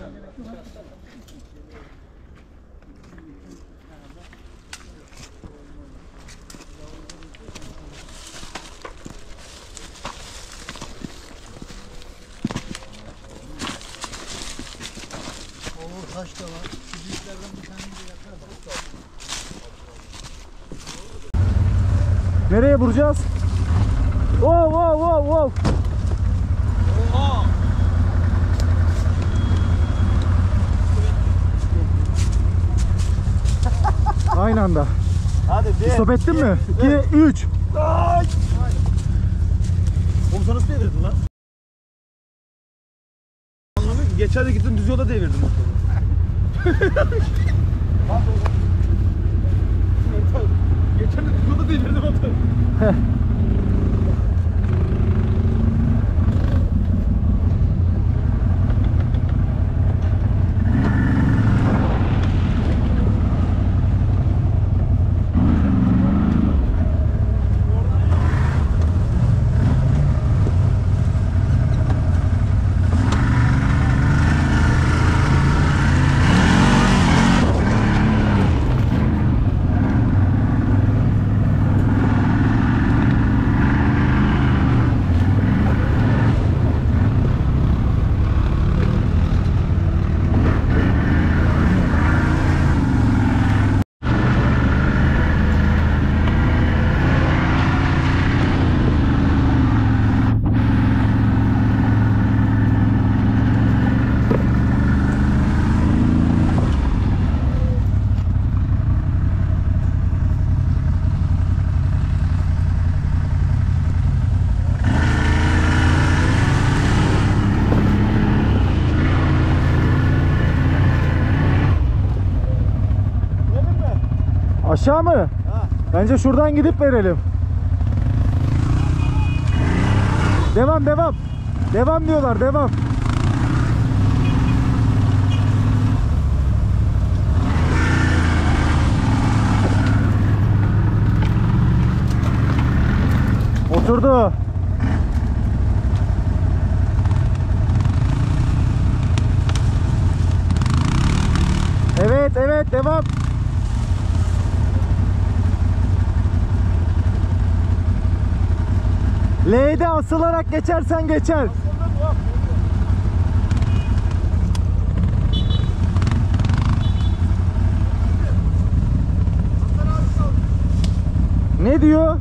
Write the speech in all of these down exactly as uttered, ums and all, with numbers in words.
Oo, taş da var. Şu büyüklerden bir tane de yakar bak. Nereye vuracağız? Wow wow wow wow. Oha! Aynı anda. Hadi bir. Stop ettin mi? iki, üç. Ay! Oğlum sen nasıl devirdin lan? Anlamıyor ki. Geçen de gittin düz yolda devirdin motoru. Geçen de düz yolda devirdin motoru. Aşağı mı? Ha. Bence şuradan gidip verelim. Devam devam. Devam diyorlar, devam. Oturdu. Evet evet, devam. L'de asılarak geçersen geçer. Ne diyor?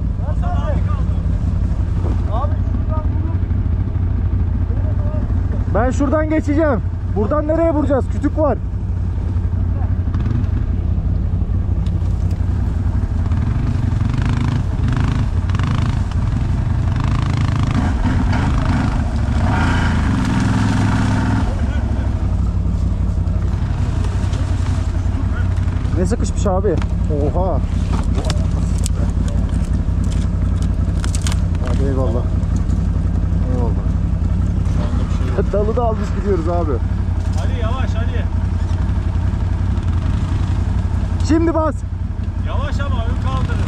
Ben şuradan geçeceğim. Buradan nereye vuracağız? Kütük var. Ne sıkışmış abi? Oha. Hadi eyvallah. Eyvallah. Dalı da almış gidiyoruz abi. Ali yavaş Ali. Şimdi bas. Yavaş ama ön kaldırın.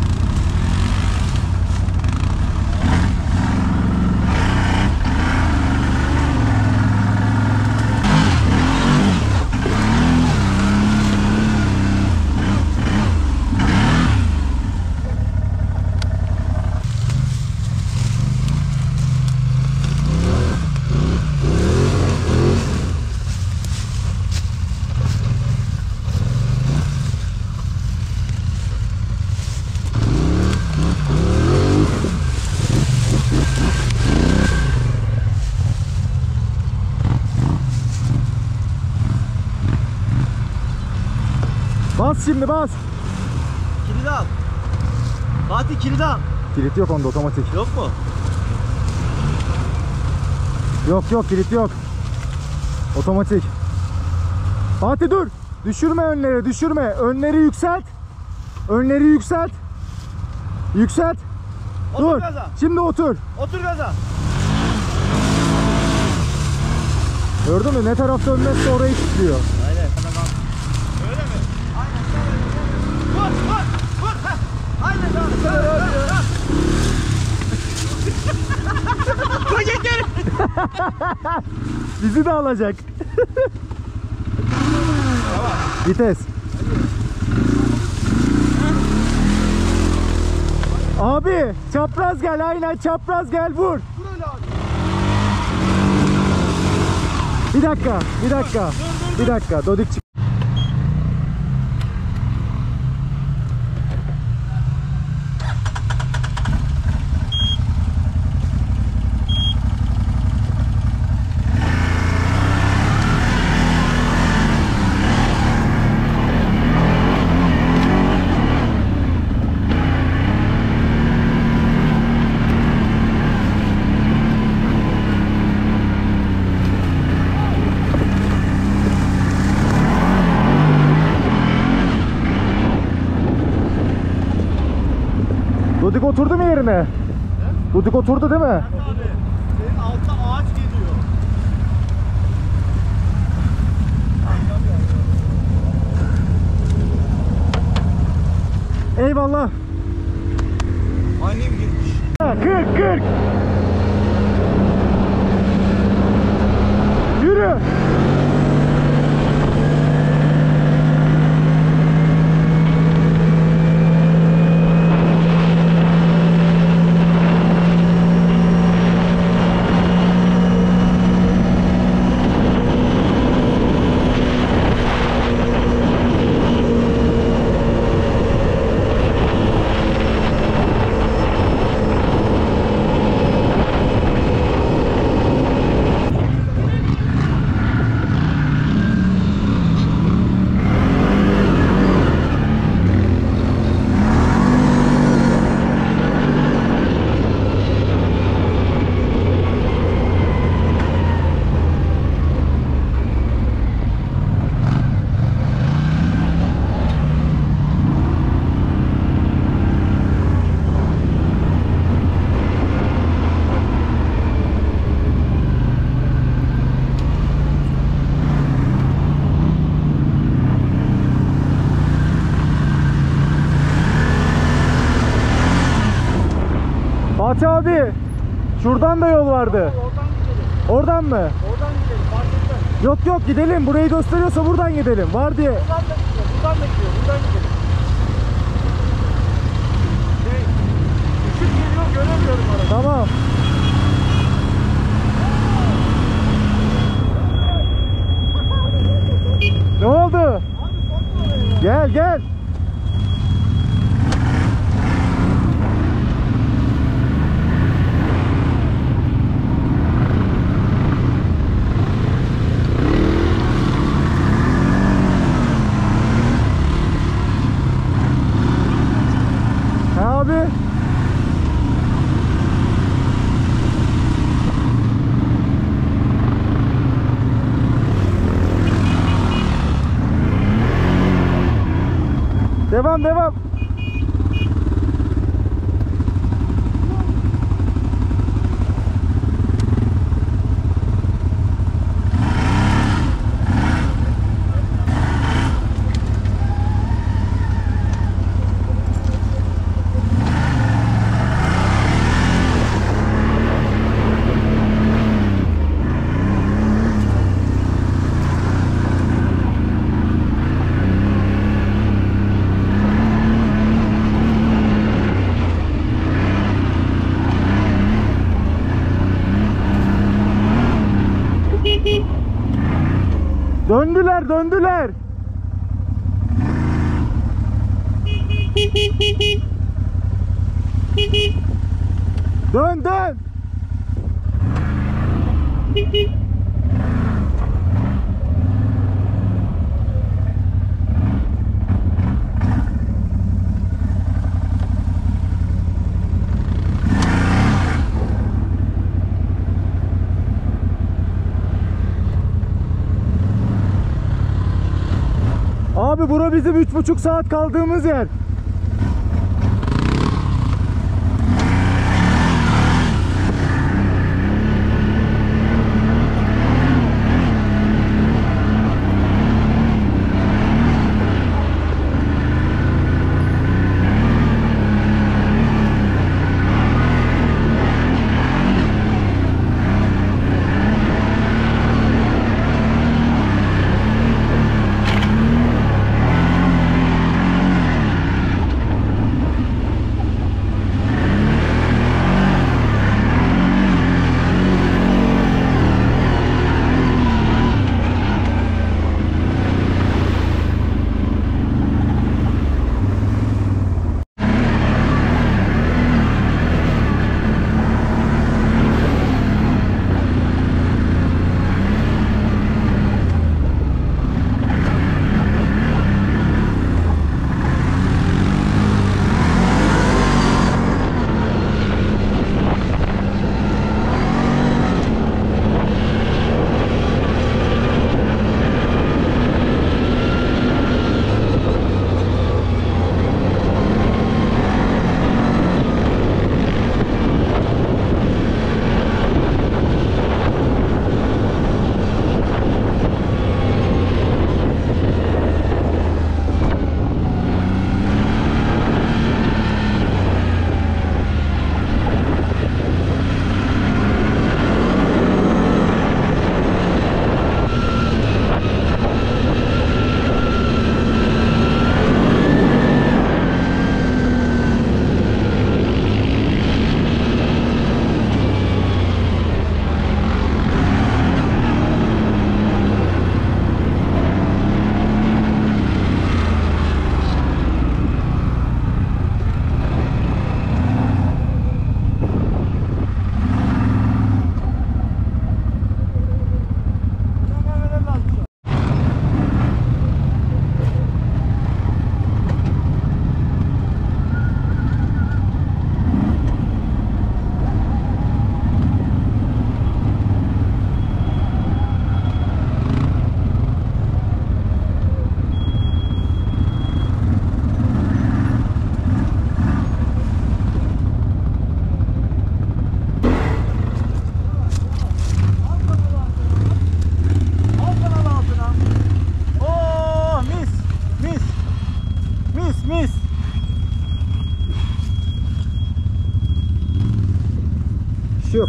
Bas şimdi, bas. Kilidi al. Fatih kilidi al. Kilit yok onda, otomatik. Yok mu? Yok yok, kilit yok. Otomatik. Fatih dur. Düşürme önleri, düşürme. Önleri yükselt. Önleri yükselt. Yükselt. Otur Dur. gaza. Şimdi otur. Otur gaza. Gördün mü? Ne tarafta önmezse orayı kilitliyor. Aynen. Öyle mi? Aynen. Vur vur vur. Heh. Aynen. Koy geri. Bizi de alacak. Vites. Abi çapraz gel, aynen çapraz gel, vur. Vur öyle abi. Bir dakika, bir dakika. Bir dakika, Dodik çık. Dodik oturdu mu yerine? He? Dodik oturdu değil mi? Abi senin altta ağaç geliyor. Eyvallah. Annem girmiş. kırk kırk. Yürü. Fatih abi, şuradan da yol vardı. Oradan gidelim. Oradan mı? Oradan gidelim. Fark etmez. Yok yok, gidelim. Burayı gösteriyorsa buradan gidelim. Var diye. Buradan da gidiyor. Buradan da gidiyor. Buradan gidelim. Şey, ışık geliyor, göremiyorum arada. Tamam. Ne oldu? Abi sokma oraya ya. Gel gel. Ha abi. Devam devam. Döndüler döndüler. Dön dön. Abi bura bizim üç buçuk saat kaldığımız yer.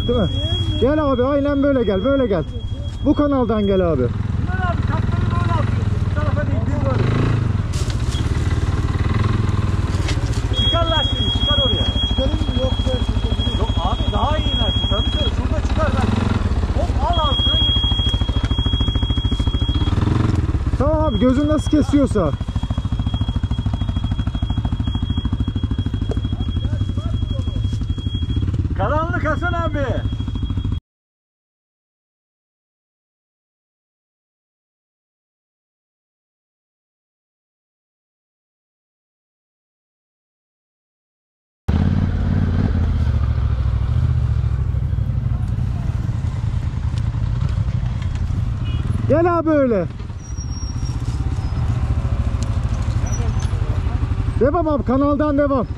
yok değil mi? Gel abi, aynen böyle gel, böyle gel. Bu kanaldan gel abi. Bunlar abi taklayı böyle atıyorsun. Bu tarafa değil, bir böyle. Çıkarlar seni, çıkar oraya. Çıkarın mı? Yok be. Yok abi, daha iyi inersin. Tabii tabii, şurada çıkar ben. Hop al altına git. Tamam abi, gözün nasıl kesiyorsa. Karanlık Hasan abi. Gel abi öyle. Devam abi, kanaldan devam.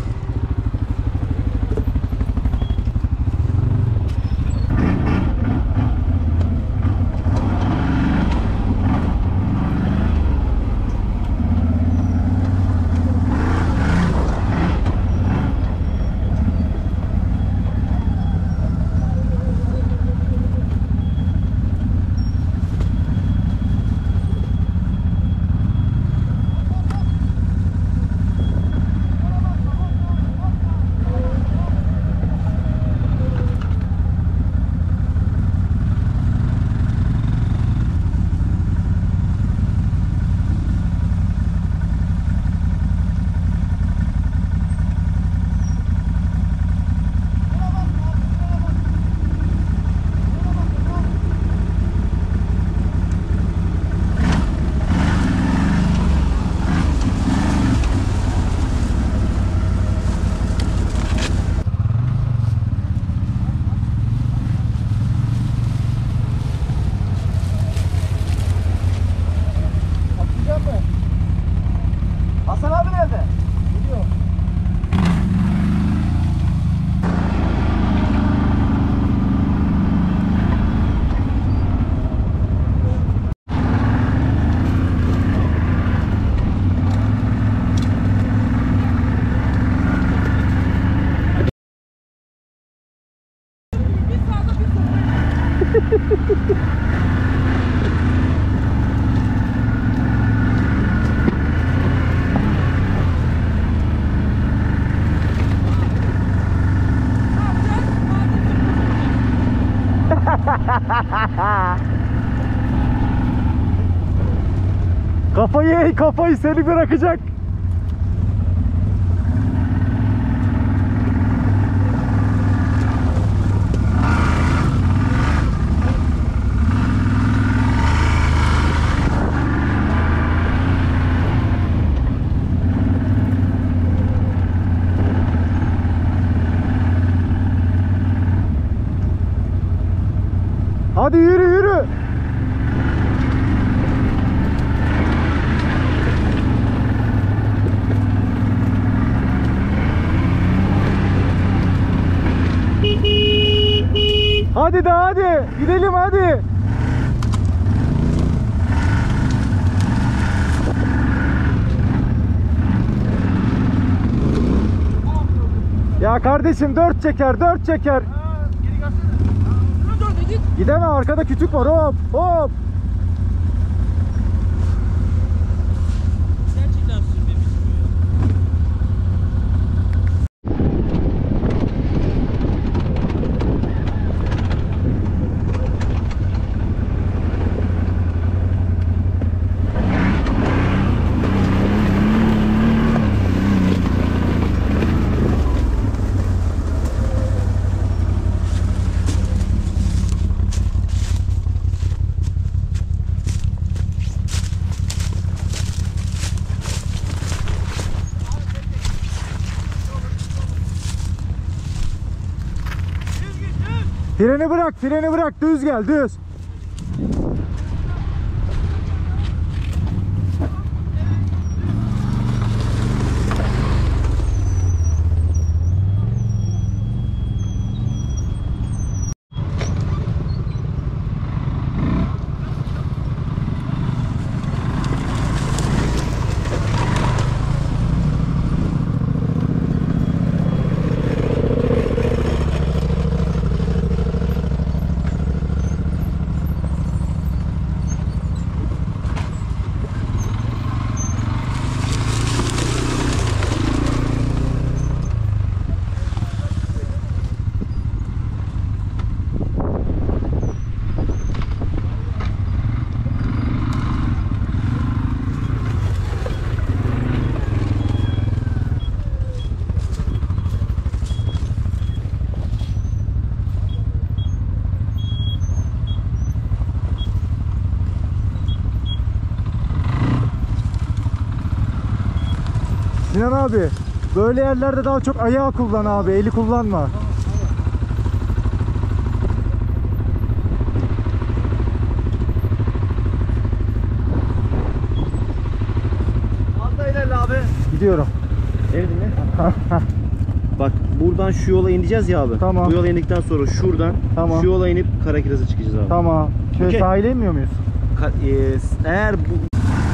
Hasan abi nerede? Gidiyor. Kafayı ey, kafayı seni bırakacak. Hadi yürü yürü. Hadi de hadi. Gidelim hadi. Ya kardeşim, dört çeker, dört çeker. Geri gelsene. Dur dur git. Gideme, arkada kütük var, hop hop. Gerçekten sürmemiş bu ya. Freni bırak, freni bırak, düz gel, düz. Sinan abi, böyle yerlerde daha çok ayağı kullan abi, eli kullanma. Az da ilerle abi. Gidiyorum. Beni dinle. Bak buradan şu yola ineceğiz ya abi. Tamam. Bu yola indikten sonra şuradan Tamam. şu yola inip Karakiraz'a çıkacağız abi. Tamam. Şöyle Okey. sahile inmiyor muyuz? Ka- e, eğer bu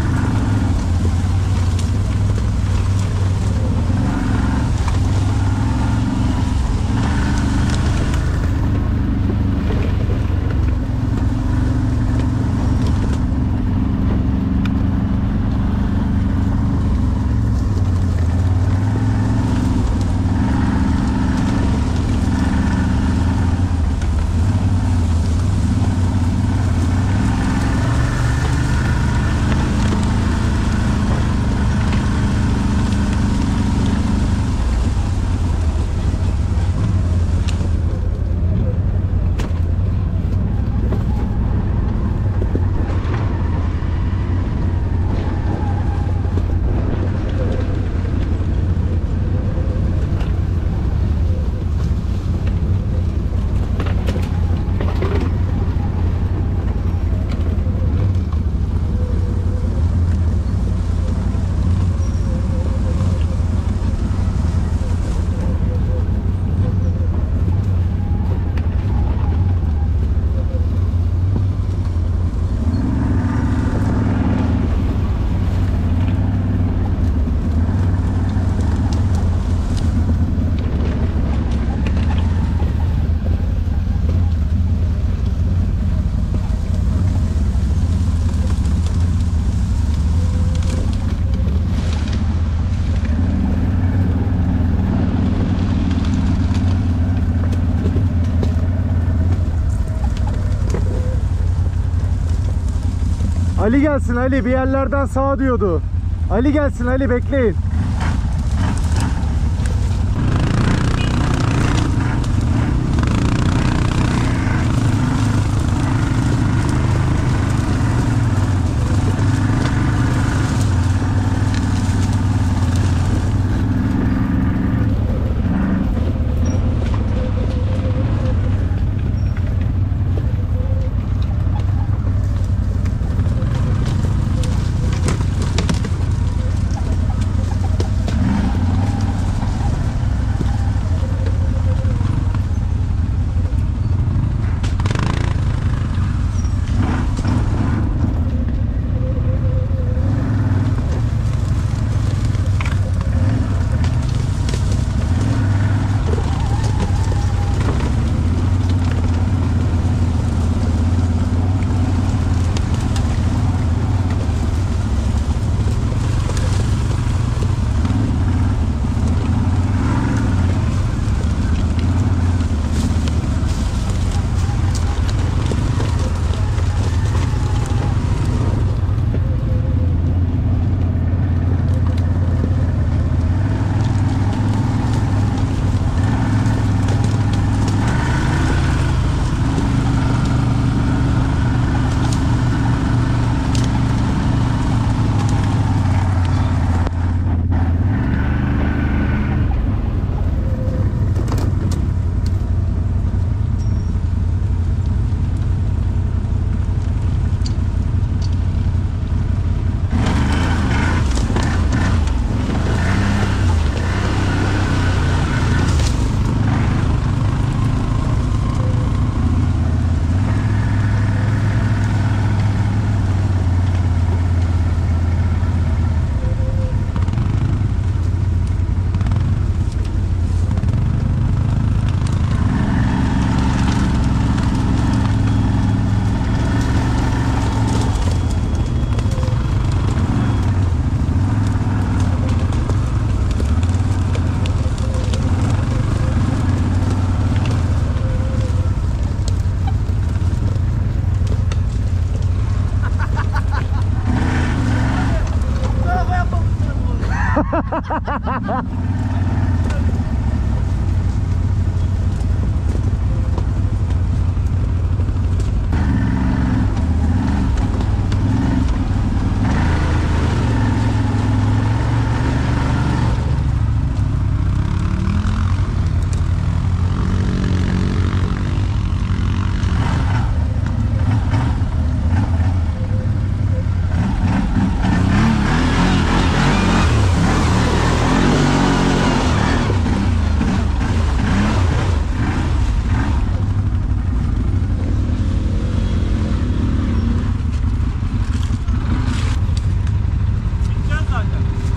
Ali gelsin Ali, bir yerlerden sağ diyordu. Ali gelsin Ali, bekleyin.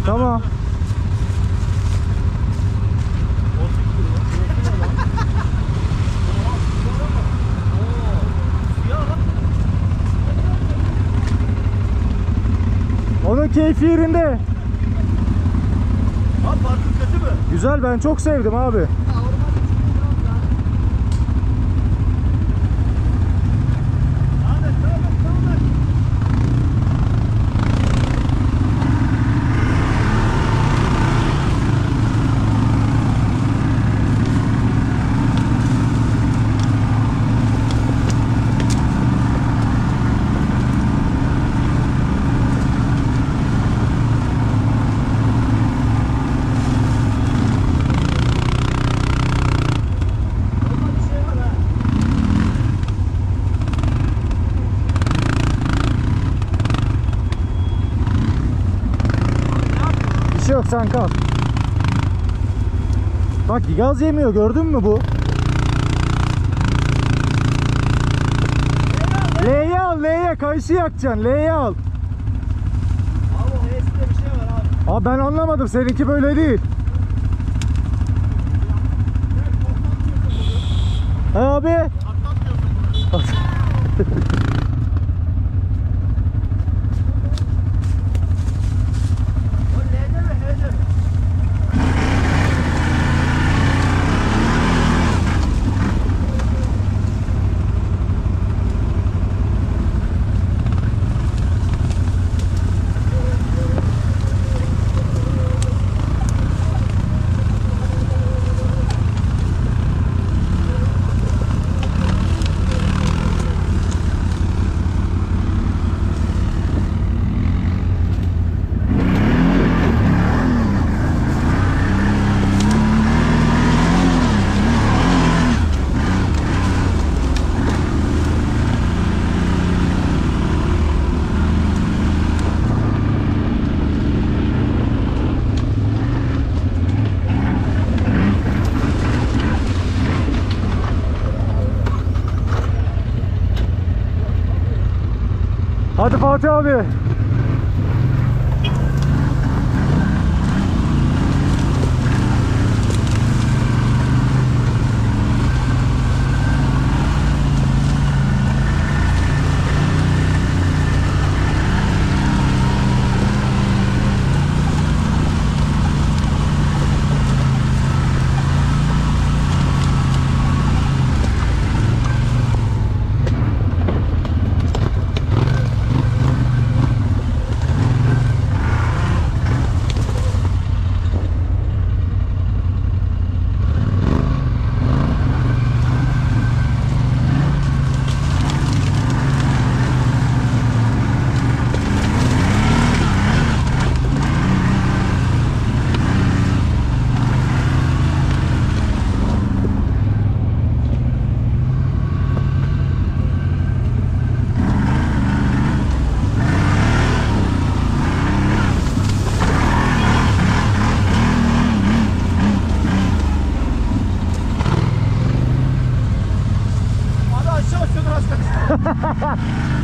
Tamam. Onun keyfi yerinde. Abi parkın kötü mü? Güzel, ben çok sevdim abi. Ahmet tamam tamam. Bir şey yok, sen kal. Bak gaz yemiyor, gördün mü bu? L'ye al, L'ye kayışı yakacaksın, L'ye al. Abi o H'sinde bir şey var abi. Abi ben anlamadım, seninki böyle değil. He abi. Atlatmıyorsun bunu. O L'de mi H'de mi? Hadi Fatih abi. Hadi aşağı şunu hasta.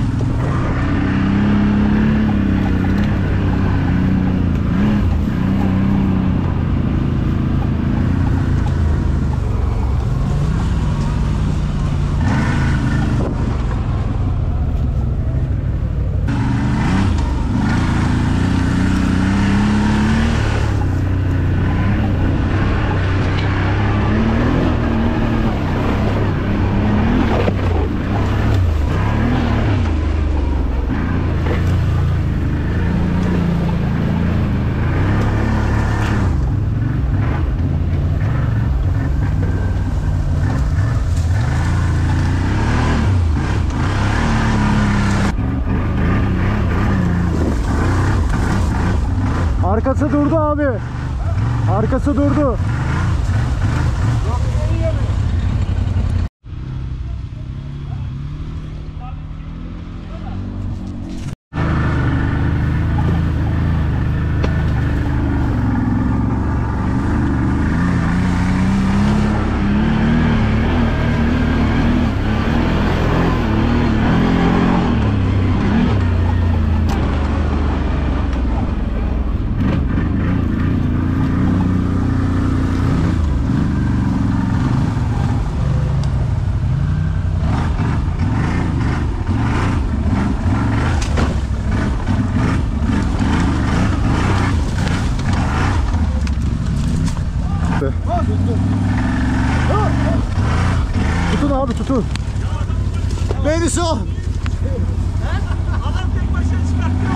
Arkası durdu abi. Arkası durdu. tutun. Beni sol. Adam tek başına çıkartıyor.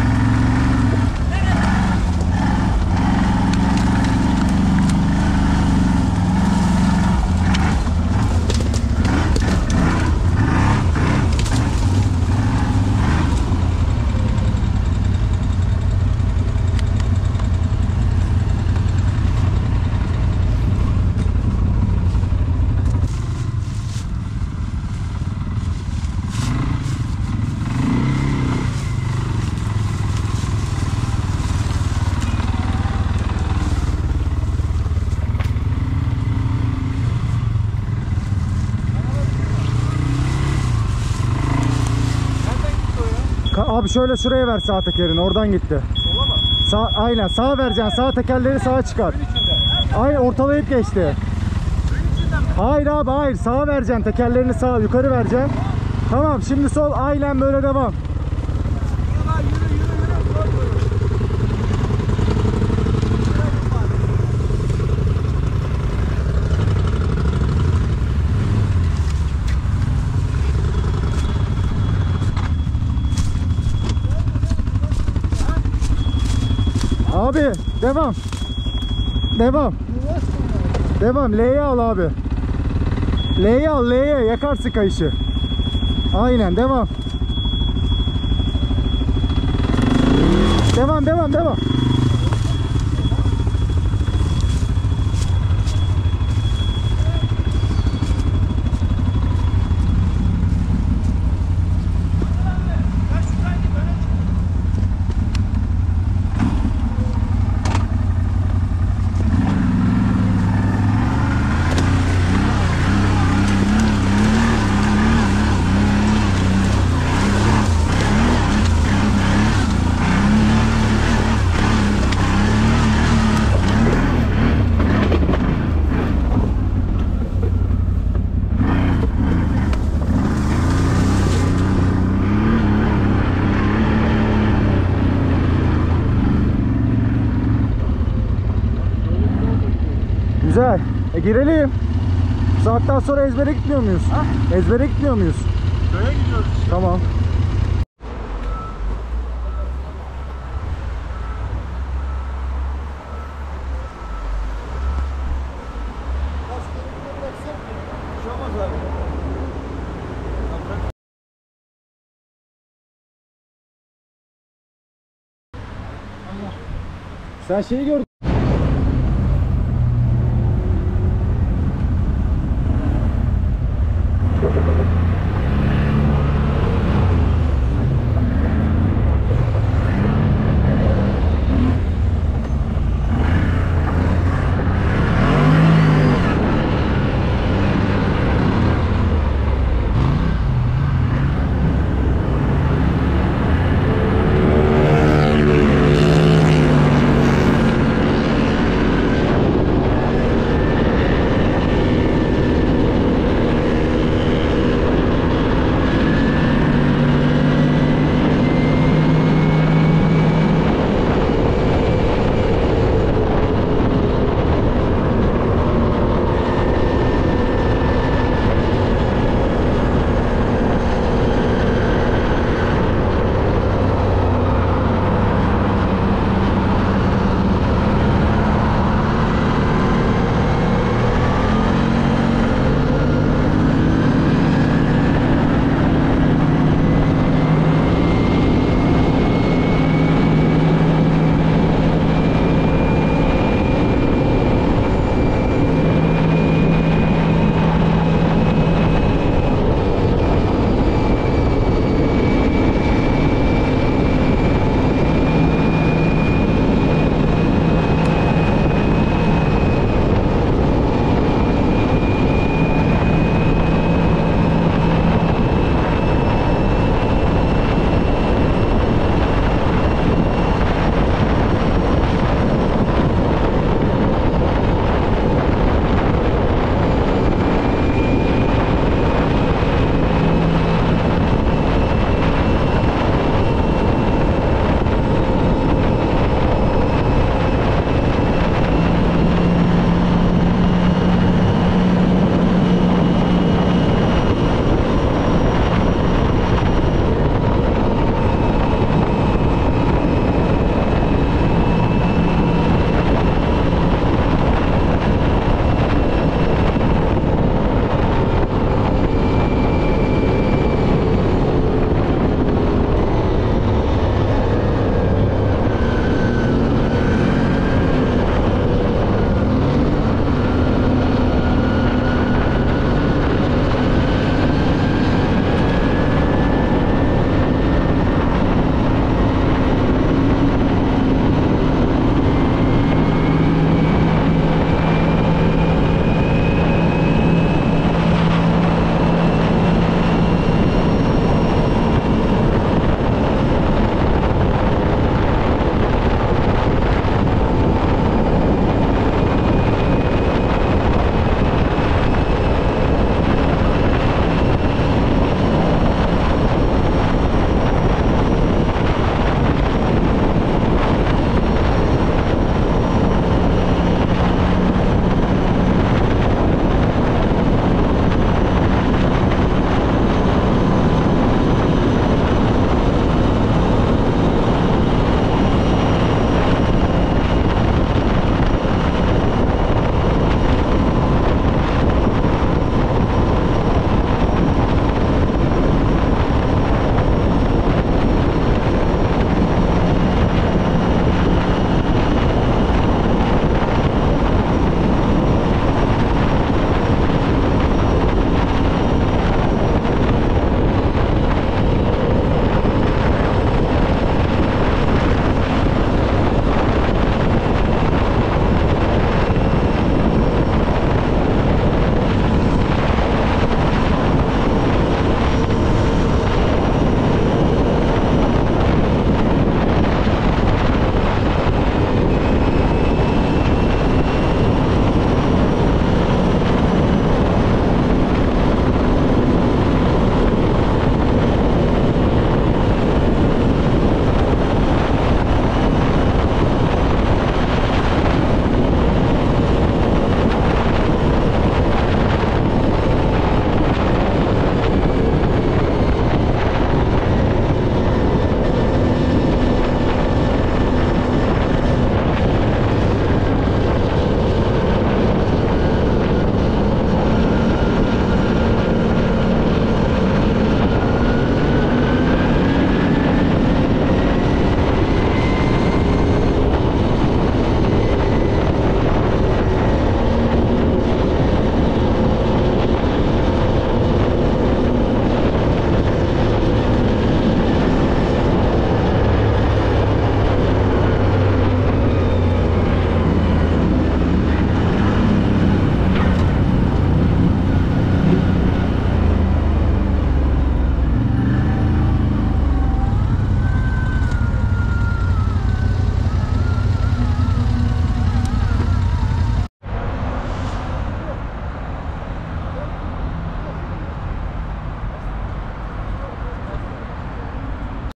Abi şöyle şuraya ver sağ tekerini, oradan gitti. Sola mı? Sağ, aynen sağa vereceksin, sağ tekerleri sağa çıkar. Hayır, ortalayıp geçti. Hayır abi, hayır, sağa vereceksin, tekerlerini sağa yukarı vereceksin. Tamam, şimdi sol, aynen böyle devam. Yürü lan, yürü yürü yürü. Abi devam. Devam. Devam. L'ye al abi. L'ye al, L'ye yakarsın kayışı. Aynen devam. Devam devam devam. Güzel. E girelim. Bu saatten sonra ezbere gitmiyor muyuz? Ha? Ezbere gitmiyor muyuz? Köye gidiyoruz işte. Tamam. Sen şeyi gördün.